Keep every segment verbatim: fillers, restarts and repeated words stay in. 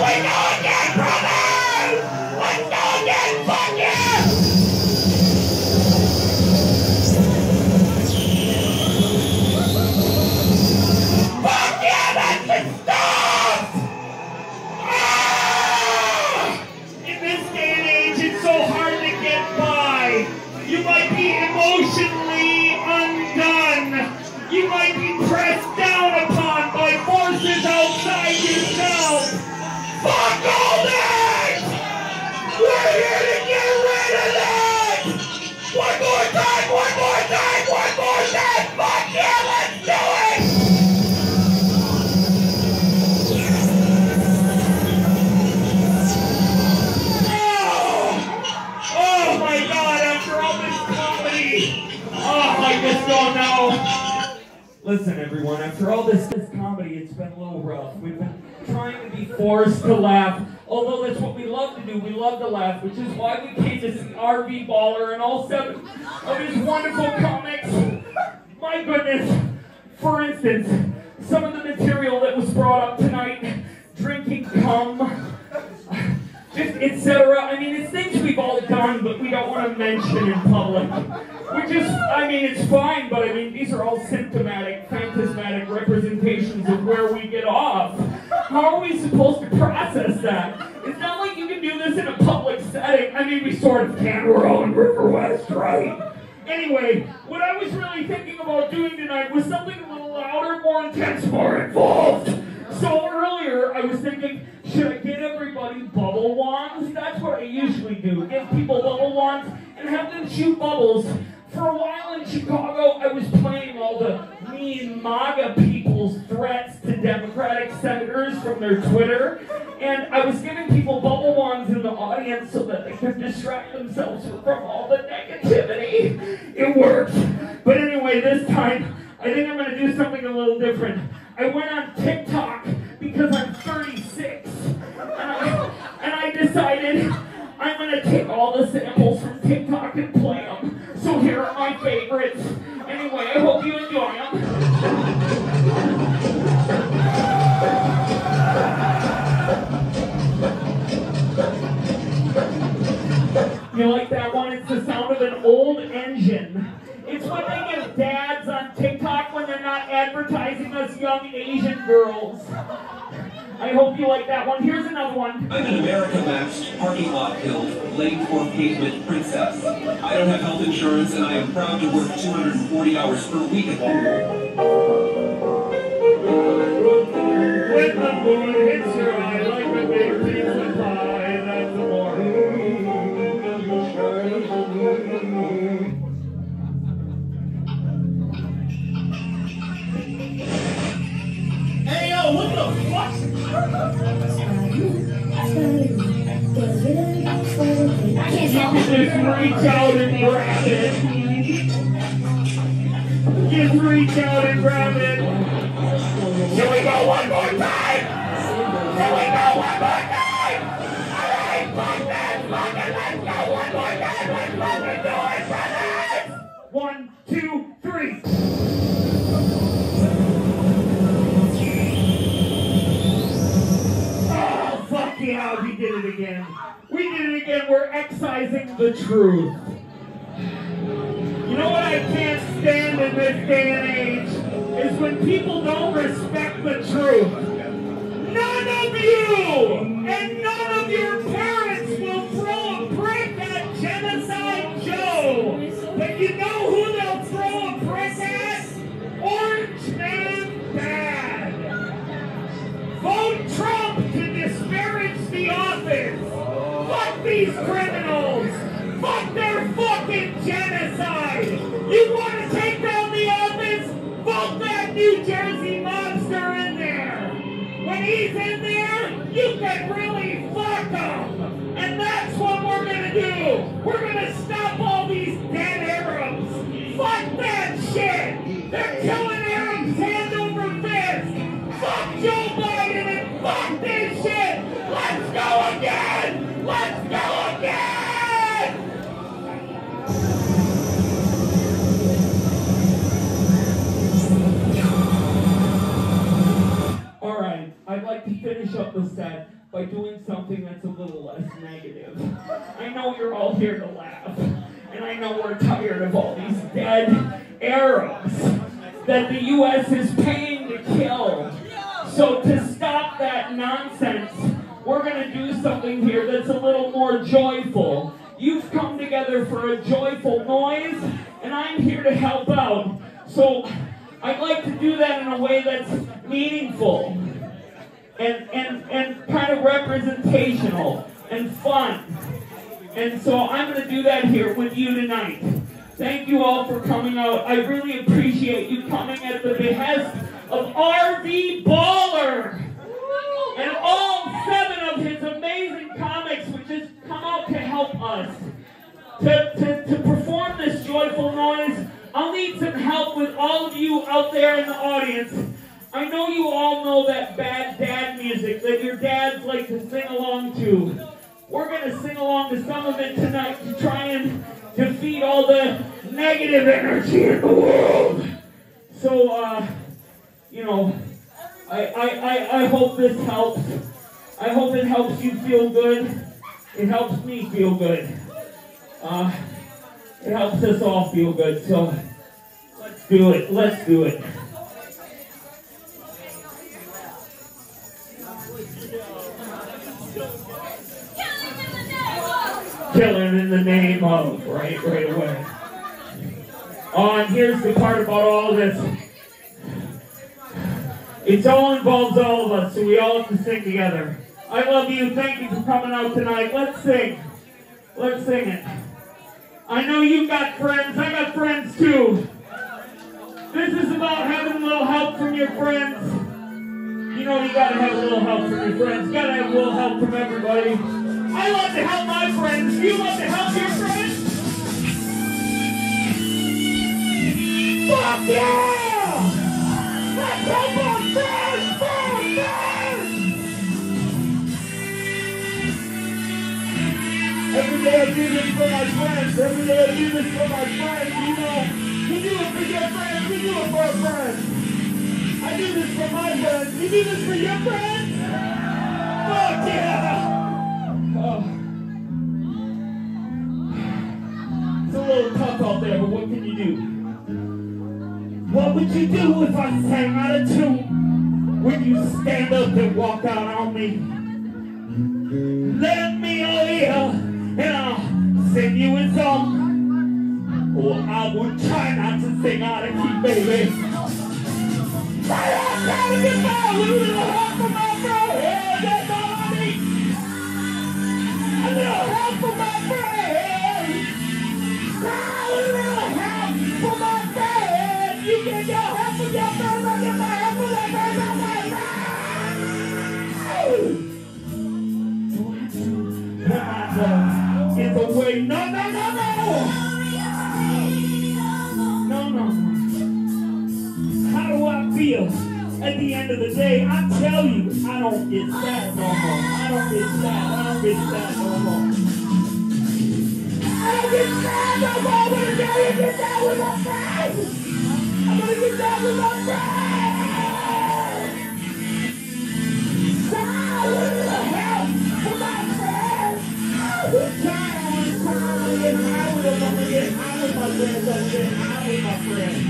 go again, brother! Let's go again, fuck yeah! Fuck yeah, that's the stuff! Ah! In this day and age, it's so hard to get by. You might be emotionally undone. You might be pressed down upon by forces outside yourself. Fuck all that! We're here to get rid of that! One more time, one more time, one more time! Fuck yeah, let's do it! Oh! Oh my God, after all this comedy! Oh, I just don't know. Listen, everyone, after all this, this comedy, it's been a little rough. We've been trying to be forced to laugh, although that's what we love to do. We love to laugh, which is why we came to see R V Baller and all seven of his wonderful comics. My goodness. For instance, some of the material that was brought up tonight, drinking cum, just et cetera. I mean, it's things we've all done, but we don't want to mention in public. We just, I mean, it's fine, but I mean, these are all symptomatic, phantasmatic representations of where we get off. How are we supposed to process that? It's not like you can do this in a public setting. I mean, we sort of can. We're all in River West, right? Anyway, what I was really thinking about doing tonight was something a little louder, more intense, more involved. So earlier, I was thinking, should I get everybody bubble wands? That's what I usually do. Give people bubble wands and have them shoot bubbles. For a while in Chicago, I was playing all the mean MAGA people's threats to Democratic senators from their Twitter. And I was giving people bubble wands in the audience so that they could distract themselves from all the negativity. It worked. But anyway, this time, I think I'm going to do something a little different. I went on TikTok because I'm thirty-six. And I, and I decided I'm going to take all the samples from TikTok and play them. So here are my favorites. Anyway, I hope you enjoy them. You like that one? It's the sound of an old engine. It's what they give dads on TikTok when they're not advertising us young Asian girls. I hope you like that one. Here's another one. I'm an America-matched, parking lot killed, lane for pavement princess. I don't have health insurance, and I am proud to work two hundred forty hours per week at home. When the moon hits your eye like a big pizza pie, that's the morning. Hey, yo, what the fuck? Just reach out and grab it. Just reach out and grab it. Can we go one more time? Can we go one more time? Alright, fuck that, fuck it, let's go one more time. Let's fucking do it, brothers! One, two, three. Oh, fuck yeah, we did it again. We did it again, we're excising the truth. You know what I can't stand in this day and age is when people don't respect the truth. None of you and none of your parents will throw a brick at Genocide Joe. But you know who they'll throw a brick at? Orange Man Bad. Vote Trump to disparage the office. Fuck these criminals. Fuck their fucking genocide! You want to take down the office? Vote that New Jersey monster in there! When he's in there, you can really fuck him! And that's what we're gonna do! We're gonna stop all these dead Arabs! Fuck that shit! They're killing Arabs hand over fist! Fuck Joe Biden and fuck this shit! Let's go again! Let's go again! Alright, I'd like to finish up the set by doing something that's a little less negative. I know you're all here to laugh, and I know we're tired of all these dead Arabs that the U S is paying to kill. So to stop that nonsense, we're going to do something here that's a little more joyful. You've come together for a joyful noise, and I'm here to help out. So I'd like to do that in a way that's meaningful and, and, and kind of representational and fun. And so I'm going to do that here with you tonight. Thank you all for coming out. I really appreciate you coming at the behest of R V Baller and all seven of his amazing comics, which has come out to help us to, to, to perform this joyful noise. I'll need some help with all of you out there in the audience. I know you all know that bad dad music that your dads like to sing along to. We're going to sing along to some of it tonight to try and defeat all the negative energy in the world. So, uh, you know, I, I, I, I hope this helps. I hope it helps you feel good. It helps me feel good. Uh, it helps us all feel good. So, let's do it. Let's do it. Killing in the name of, right, right away. Oh, and here's the part about all this. It all involves all of us, so we all have to sing together. I love you. Thank you for coming out tonight. Let's sing. Let's sing it. I know you've got friends. I got friends too. This is about having a little help from your friends. You know you gotta have a little help from your friends. You gotta have a little help from everybody. I love to help my friends. Do you love to help your friends? Fuck yeah! Let's help our friends! Our friends! Every day I do this for my friends. Every day I do this for my friends. You know, you do it for your friends. We do it for our friends. I do this for my friends. You do this for your friends? Fuck yeah! Oh. It's a little tough out there, but what can you do? What would you do if I sang out of tune? Would you stand up and walk out on me? Let me hear, and I'll sing you a song. Or I would try not to sing out of key, baby. I am trying to get my little help from my friend. That's all I need. A little help from my friend. A little help from my friend. You get your help from your friend. I get my help from my friend. Get away. No, no, no, no. No, no. How do I feel at the end of the day? I tell you, I don't get sad no more. I don't get sad. I don't get sad no more. I don't get sad no more. I'm gonna get sad with my friends. I'm gonna get sad with my friends. Sad with the help for my friends. I'm trying, I'm trying to get high with them. I'm gonna get high with my friends. I'm gonna get high with my friends.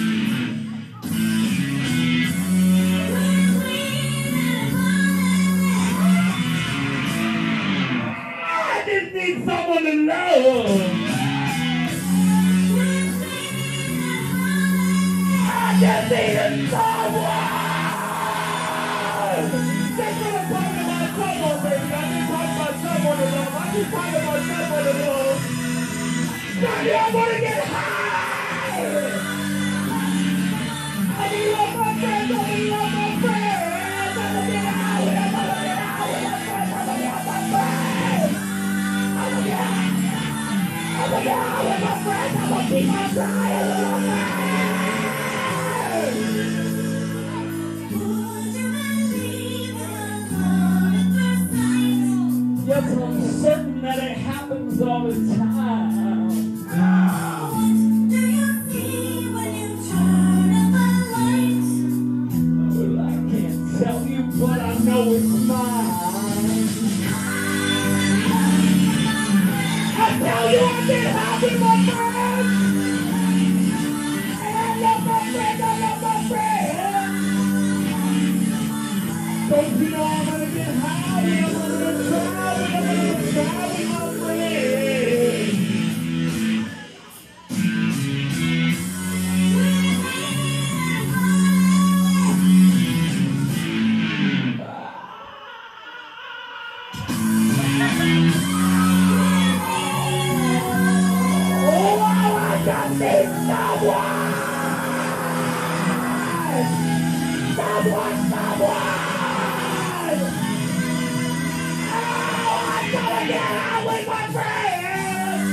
Need someone to love. I just need someone. That's what I'm talking about, someone, baby. I didn't talk about someone to love. I just talking about someone to love. Daddy, I want to get high. I need love my friends. I need love my friends. I want to get high with them. I want to get high with my friends. I want to get my friends. I'm gonna get out with my friends. I'm gonna keep my flying with my friends. Yes, I'm certain that it happens all the time. Do you see when you turn up the light? Well, I can't tell you, but I know it's mine. my friends! I love my friends, I love my friends! Don't you know I'm gonna get high, and I'm gonna try, and I'm gonna try with my friends! Someone, someone! Oh, I'm gonna get out with my friends!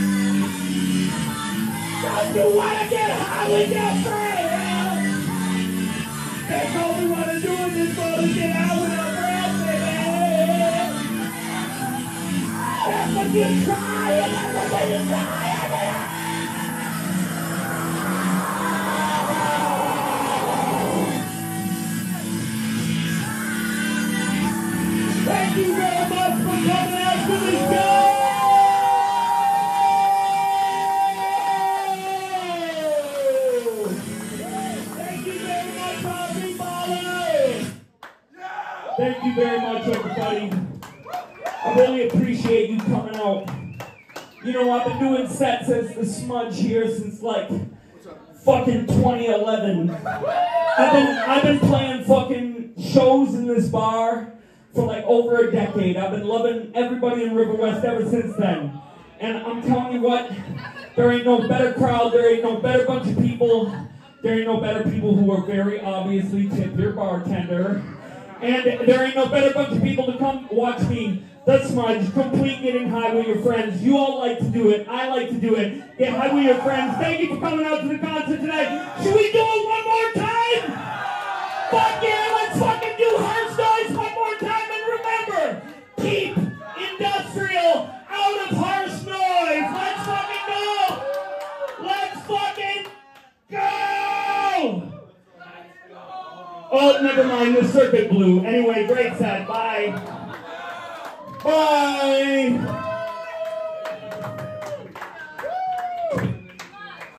Don't you wanna get high with your friends? That's all we wanna do in this world is get out with our friends, baby! That's what you try, and that's what you try, Thank you very much for coming out to the show! Thank you very much, everybody! Thank you very much, everybody. I really appreciate you coming out. You know, I've been doing sets as the Smudge here since like fucking twenty eleven. I've been, I've been playing fucking shows in this bar for like over a decade. I've been loving everybody in River West ever since then. And I'm telling you what, there ain't no better crowd, there ain't no better bunch of people, there ain't no better people who are very obviously tip your bartender. And there ain't no better bunch of people to come watch me, the Smudge, complete getting high with your friends. You all like to do it, I like to do it. Get high with your friends. Thank you for coming out to the concert tonight. Should we do it one more time? Fuck yeah, let's fucking do Hearts Noise one more time, and remember, keep industrial out of harsh noise. Let's fucking go! Let's fucking go! Oh, never mind, the circuit blew. Anyway, great set, bye. Bye!